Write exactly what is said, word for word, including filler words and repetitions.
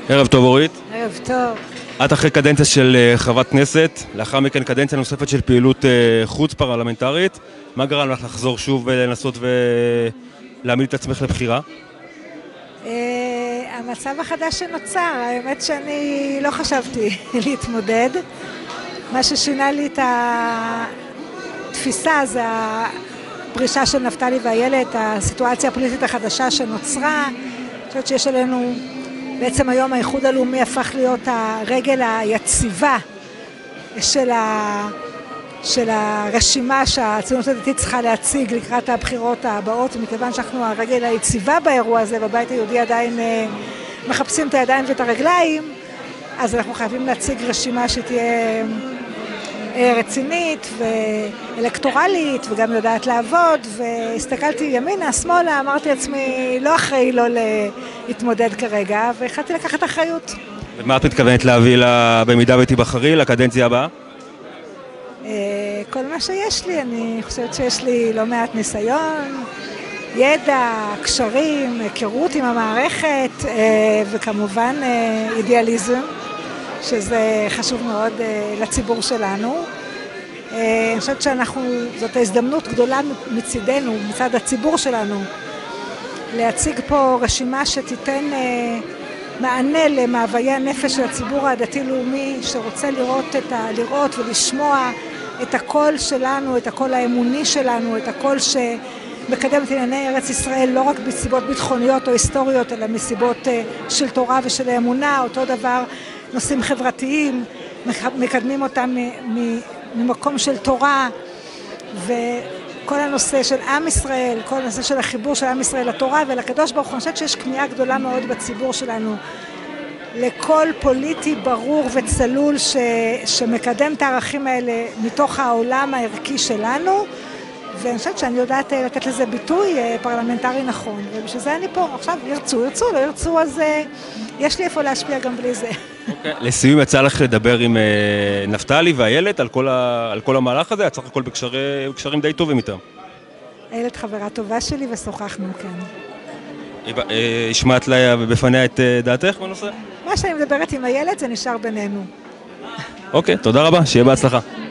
ערב טוב אורית. ערב טוב. את אחרי קדנציה של חברת כנסת, לאחר מכן קדנציה נוספת של פעילות חוץ פרלמנטרית. מה גרם לך לחזור שוב ולנסות ולהעמיד את עצמך לבחירה? המצב החדש שנוצר, האמת שאני לא חשבתי להתמודד. מה ששינה לי את התפיסה זה הפרישה של נפתלי ואיילת, הסיטואציה הפוליטית החדשה שנוצרה. אני חושבת שיש עלינו, בעצם היום האיחוד הלאומי הפך להיות הרגל היציבה של, ה... של הרשימה שהציונות הדתית צריכה להציג לקראת הבחירות הבאות, ומכיוון שאנחנו הרגל היציבה באירוע הזה, בבית היהודי עדיין מחפשים את הידיים ואת הרגליים, אז אנחנו חייבים להציג רשימה שתהיה רצינית ואלקטורלית וגם יודעת לעבוד. והסתכלתי ימינה, שמאלה, אמרתי לעצמי לא אחראי לא להתמודד כרגע, והחלטתי לקחת אחריות. ומה את מתכוונת להביא לה, במידה ותיבחרי לקדנציה הבאה? כל מה שיש לי, אני חושבת שיש לי לא מעט ניסיון, ידע, קשרים, היכרות עם המערכת וכמובן אידיאליזם, שזה חשוב מאוד לציבור שלנו. אני חושבת שאנחנו, זאת ההזדמנות גדולה מצידנו, מצד הציבור שלנו, להציג פה רשימה שתיתן מענה למאוויי הנפש של הציבור הדתי-לאומי, שרוצה לראות, את ה, לראות ולשמוע את הקול שלנו, את הקול האמוני שלנו, את הקול שמקדם את ענייני ארץ ישראל, לא רק מסיבות ביטחוניות או היסטוריות, אלא מסיבות של תורה ושל האמונה. אותו דבר נושאים חברתיים, מקדמים אותם ממקום של תורה, וכל הנושא של עם ישראל, כל הנושא של החיבור של עם ישראל לתורה ולקדוש ברוך הוא. אני חושבת שיש כמיהה גדולה מאוד בציבור שלנו לכל פוליטי ברור וצלול ש, שמקדם את הערכים האלה מתוך העולם הערכי שלנו, ואני חושבת שאני יודעת לתת לזה ביטוי פרלמנטרי נכון, ובשביל זה אני פה. עכשיו ירצו, ירצו, לא ירצו, אז יש לי איפה להשפיע גם בלי זה. Okay. לסיום, יצא לך לדבר עם נפתלי ואיילת על כל, ה, על כל המהלך הזה? יצא לך הכל בקשרי, בקשרים די טובים איתם. איילת חברה טובה שלי ושוחחנו, כן. השמעת לה בפניה את דעתך בנושא? מה שאני מדברת עם איילת זה נשאר בינינו. אוקיי, תודה רבה, שיהיה בהצלחה.